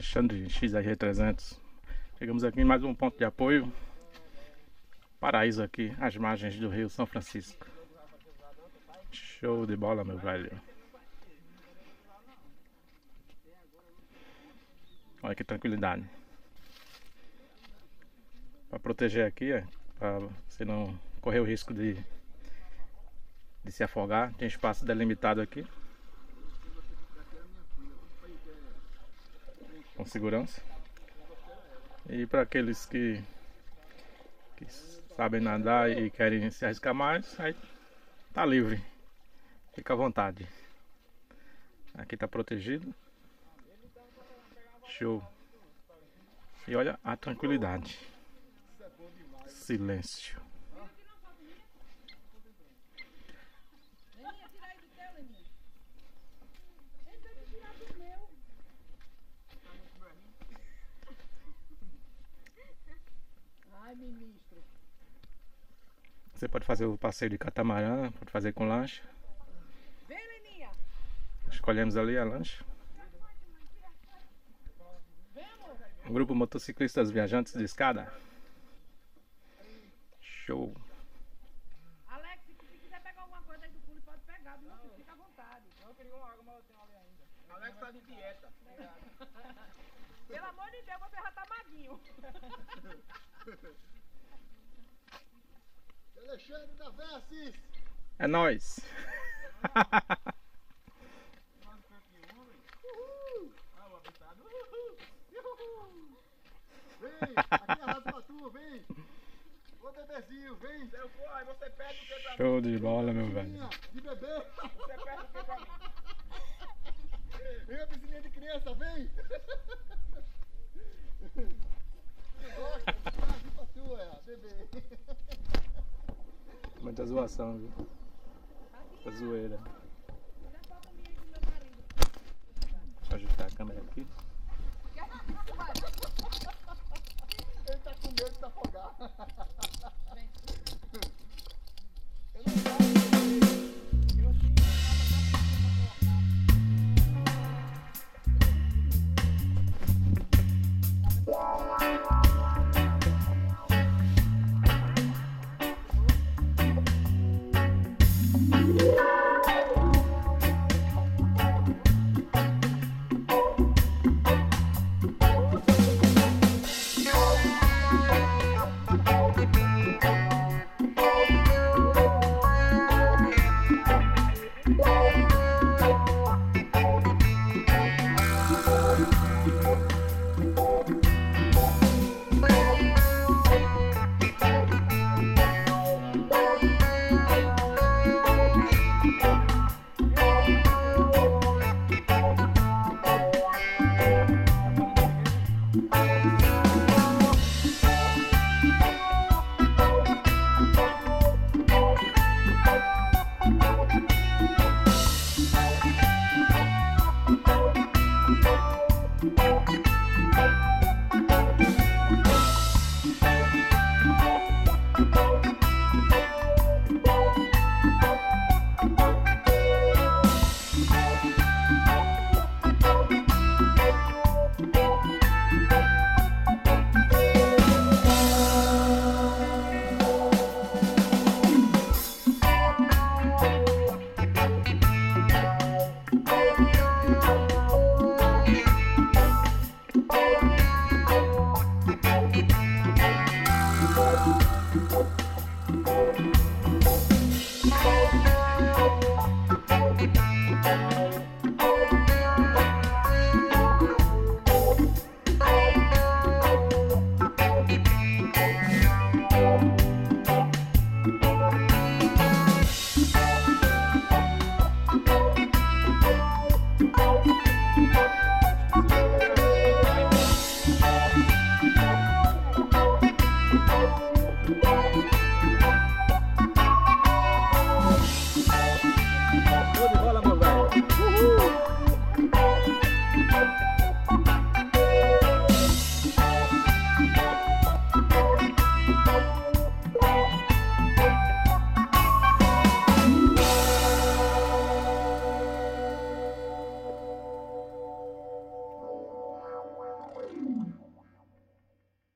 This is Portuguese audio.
Alexandre XR300. Chegamos aqui em mais um ponto de apoio. Paraíso aqui, às margens do Rio São Francisco. Show de bola, meu velho. Olha que tranquilidade. Para proteger aqui, para você não correr o risco de se afogar. Tem espaço delimitado aqui, com segurança. E para aqueles que sabem nadar e querem se arriscar mais, aí tá livre, fica à vontade. Aqui tá protegido. Show. E olha a tranquilidade. Silêncio. Você pode fazer o passeio de catamarã, pode fazer com lancha. Escolhemos ali a lancha. Um grupo motociclistas viajantes de escada. Show. Alex, se quiser pegar alguma coisa aí do pulo, pode pegar, viu? Fica à vontade. Não, eu queria uma água, mas eu tenho ali ainda. Alex tá de dieta. Pelo amor de Deus, você já tá maguinho. Alexandre da Versis. É nóis. Vem, aqui arrasa pra tu, vem. Ô bebezinho, vem. Se eu for, aí você perde o que pra mim? Show de bola, meu velho. De bebê. Você perde o que pra mim? Vem a piscininha de criança, vem. Gosta, arrasa pra tu, bebê. Muita zoação, viu? Muita zoeira. Deixa eu ajustar a câmera aqui. Ele tá com medo de afogar.